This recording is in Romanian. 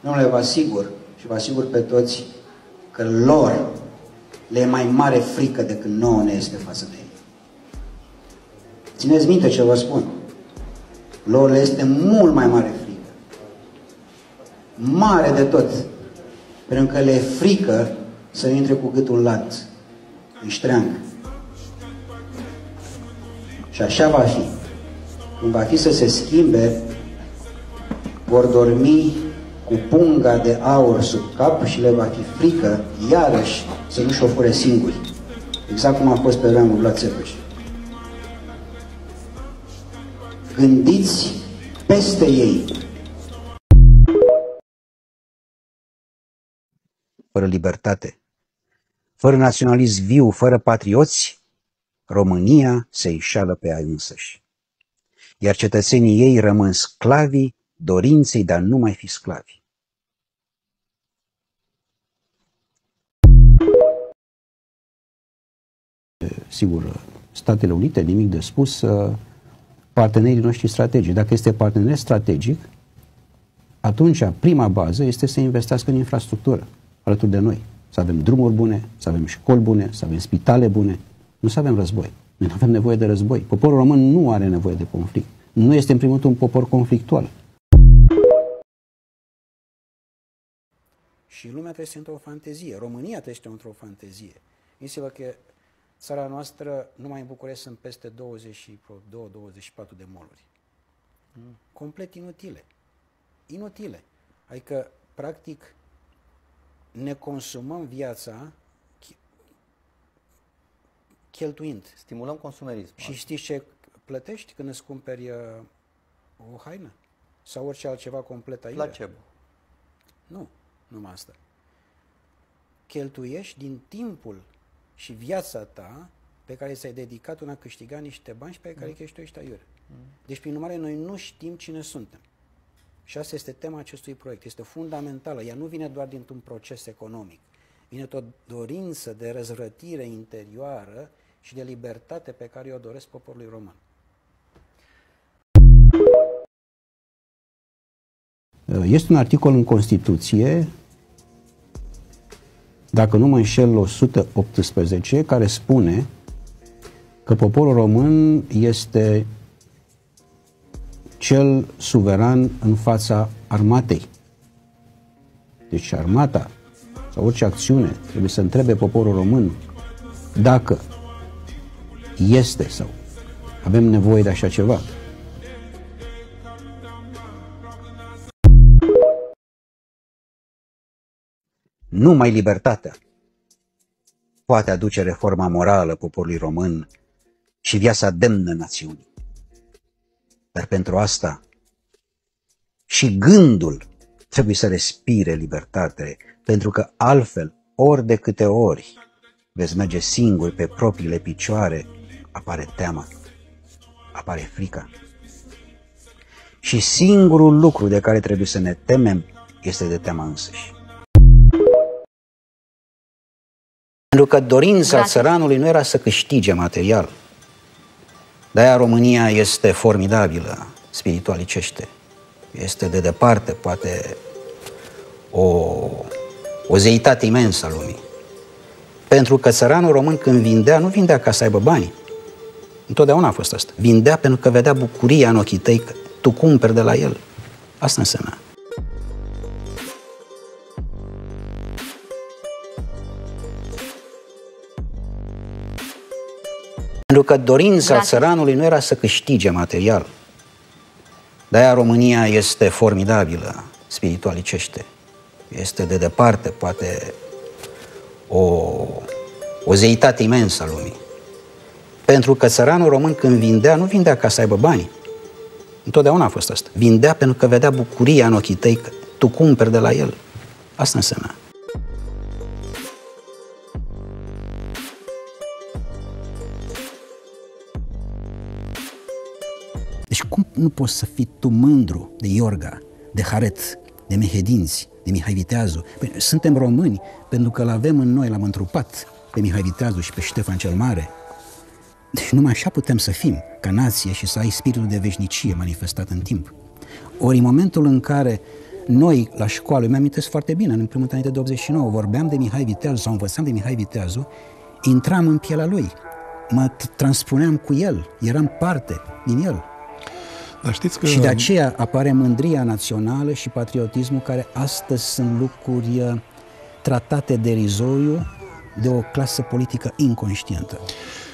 Domnule, vă asigur și vă asigur pe toți că lor le e mai mare frică decât nouă ne este față de ei. Țineți minte ce vă spun. Lor le este mult mai mare frică. Mare de tot. Pentru că le e frică să intre cu gâtul în lanț, în ștreang. Și așa va fi. Când va fi să se schimbe, vor dormi cu punga de aur sub cap și le va fi frică, iarăși, să nu-și o fure singuri. Exact cum a fost pe vremea lui Vlad Țepeș. Gândiți peste ei. Fără libertate, fără naționalism viu, fără patrioți, România se înșală pe ea însăși. Iar cetățenii ei rămân sclavii dorinței de a nu mai fi sclavi. Sigur, Statele Unite, nimic de spus, partenerii noștri strategici. Dacă este partener strategic, atunci prima bază este să investească în infrastructură alături de noi. Să avem drumuri bune, să avem școli bune, să avem spitale bune. Nu să avem război. Noi nu avem nevoie de război. Poporul român nu are nevoie de conflict. Nu este în primul rând un popor conflictual. Și lumea trăiește într-o fantezie. România trăiește într-o fantezie. Gândiți-vă că țara noastră, numai în București, sunt peste 22-24 de moluri. Complet inutile. Inutile. Adică, practic, ne consumăm viața cheltuind. Stimulăm consumerism. Și știți ce plătești când îți cumperi o haină? Sau orice altceva complet aici? Placebo. Nu, numai asta. Cheltuiești din timpul și viața ta pe care ți-ai dedicat în a câștiga niște bani și pe care îi cheltuiești aiurea. Deci, prin urmare, noi nu știm cine suntem. Și asta este tema acestui proiect. Este fundamentală. Ea nu vine doar dintr-un proces economic. Vine o dorință de răzvrătire interioară și de libertate pe care o doresc poporului român. Este un articol în Constituție, dacă nu mă înșel, 118, care spune că poporul român este cel suveran în fața armatei. Deci armata sau orice acțiune trebuie să întrebe poporul român dacă este sau avem nevoie de așa ceva. Numai libertatea poate aduce reforma morală poporului român și viața demnă națiunii. Dar pentru asta și gândul trebuie să respire libertate, pentru că altfel, ori de câte ori veți merge singuri pe propriile picioare, apare teama, apare frica. Și singurul lucru de care trebuie să ne temem este de teama însăși. Pentru că dorința țăranului nu era să câștige material. De-aia România este formidabilă, spiritualicește. Este de departe, poate, o zeitate imensă a lumii. Pentru că țăranul român când vindea, nu vindea ca să aibă bani. Întotdeauna a fost asta. Vindea pentru că vedea bucuria în ochii tăi că tu cumperi de la el. Asta înseamnă. Pentru că dorința țăranului nu era să câștige material. De-aia România este formidabilă, spiritualicește. Este de departe, poate, o zeitate imensă a lumii. Pentru că țăranul român când vindea, nu vindea ca să aibă bani. Întotdeauna a fost asta. Vindea pentru că vedea bucuria în ochii tăi că tu cumperi de la el. Asta înseamnă. Deci cum nu poți să fii tu mândru de Iorga, de Haret, de Mehedinți, de Mihai Viteazu? Păi, suntem români pentru că l-avem în noi, l-am întrupat pe Mihai Viteazu și pe Ștefan cel Mare. Deci numai așa putem să fim ca nație și să ai spiritul de veșnicie manifestat în timp. Ori în momentul în care Noi, la școală, mi-amintesc foarte bine, în primul înainte de 89, vorbeam de Mihai Viteazu sau învățam de Mihai Viteazu, intram în pielea lui, mă transpuneam cu el, eram parte din el. Dar știți că... Și de aceea apare mândria națională și patriotismul, care astăzi sunt lucruri tratate derizoriu de o clasă politică inconștientă.